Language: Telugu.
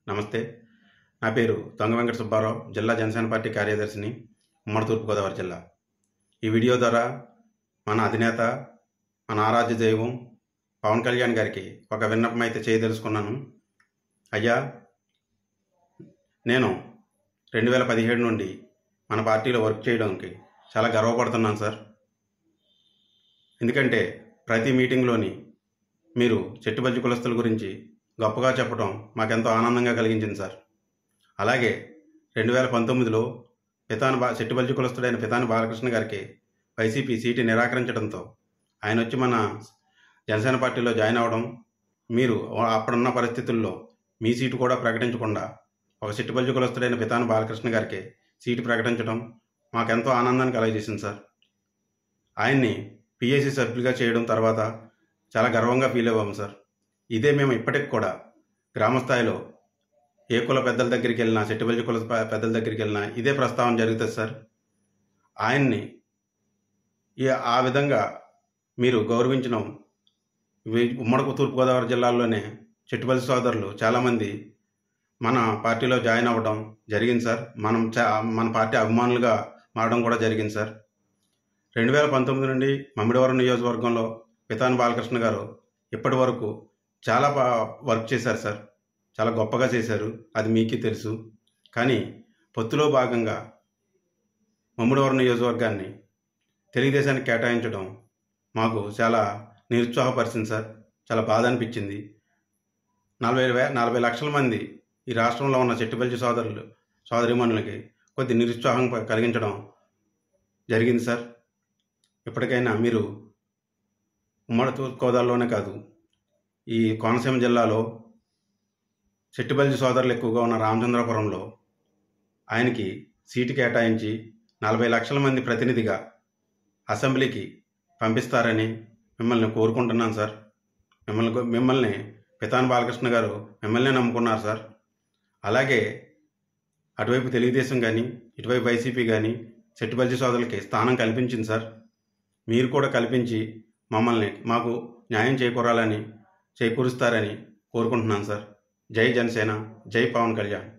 నమస్తే. నా పేరు దొంగ వెంకట సుబ్బారావు, జిల్లా జనసేన పార్టీ కార్యదర్శిని, ఉమ్మడి తూర్పుగోదావరి జిల్లా. ఈ వీడియో ద్వారా మన అధినేత, మన ఆరాధ్య దైవం పవన్ కళ్యాణ్ గారికి ఒక విన్నపం అయితే చేయదలుచుకున్నాను. అయ్యా, నేను 2017 నుండి మన పార్టీలో వర్క్ చేయడానికి చాలా గర్వపడుతున్నాను సార్. ఎందుకంటే ప్రతి మీటింగ్లోని మీరు చెట్టుబల్జి కులస్తుల గురించి గొప్పగా చెప్పడం మాకెంతో ఆనందంగా కలిగించింది సార్. అలాగే 2019లో చెట్టుబల్జి కులస్తుడైన పితాని బాలకృష్ణ గారికి వైసీపీ సీటు నిరాకరించడంతో ఆయన వచ్చి మన జనసేన పార్టీలో జాయిన్ అవ్వడం, మీరు అప్పుడున్న పరిస్థితుల్లో మీ సీటు కూడా ప్రకటించకుండా ఒక చెట్టుబల్జి కులస్తుడైన పితాని బాలకృష్ణ గారికి సీటు ప్రకటించడం మాకెంతో ఆనందాన్ని కలగజేసింది సార్. ఆయన్ని పిఏసీ సభ్యులుగా చేయడం తర్వాత చాలా గర్వంగా ఫీల్ అవ్వాము సార్. ఇదే మేము ఇప్పటికి కూడా గ్రామస్థాయిలో ఏ కుల పెద్దల దగ్గరికి వెళ్ళినా, చెట్టుబల్జి కుల పెద్దల దగ్గరికి వెళ్ళినా ఇదే ప్రస్తావన జరుగుతుంది సార్. ఆయన్ని ఆ విధంగా మీరు గౌరవించడం ఉమ్మడి తూర్పుగోదావరి జిల్లాలోనే చెట్టుబల్జి సోదరులు చాలామంది మన పార్టీలో జాయిన్ అవ్వడం జరిగింది సార్. మన పార్టీ అభిమానులుగా మారడం కూడా జరిగింది సార్. 2019 నుండి మమిడివరం నియోజకవర్గంలో పితాని బాలకృష్ణ గారు ఇప్పటి వరకు చాలా వర్క్ చేశారు సార్. చాలా గొప్పగా చేశారు, అది మీకే తెలుసు. కానీ పొత్తులో భాగంగా మమిడివరం నియోజకవర్గాన్ని తెలుగుదేశానికి కేటాయించడం మాకు చాలా నిరుత్సాహపరిచింది సార్. చాలా బాధ అనిపించింది. 40 లక్షల మంది ఈ రాష్ట్రంలో ఉన్న చెట్టుబల్జి సోదరిమణులకి కొద్ది నిరుత్సాహం కలిగించడం జరిగింది సార్. ఇప్పటికైనా మీరు ఉమ్మడి తూర్పుగోదావరిలోనే కాదు, ఈ కోనసీమ జిల్లాలో చెట్టుబల్జి సోదరులు ఎక్కువగా ఉన్న రామచంద్రపురంలో ఆయనకి సీటు కేటాయించి 40 లక్షల మంది ప్రతినిధిగా అసెంబ్లీకి పంపిస్తారని మిమ్మల్ని కోరుకుంటున్నాను సార్. మిమ్మల్ని పితాని బాలకృష్ణ గారు మిమ్మల్ని నమ్ముకున్నారు సార్. అలాగే అటువైపు తెలుగుదేశం కానీ, ఇటువైపు వైసీపీ కానీ చెట్టుబల్జి సోదరులకి స్థానం కల్పించింది సార్. మీరు కూడా కల్పించి మాకు న్యాయం చేకూరుస్తారని కోరుకుంటున్నాను సార్. జై జనసేన, జై పవన్ కళ్యాణ్.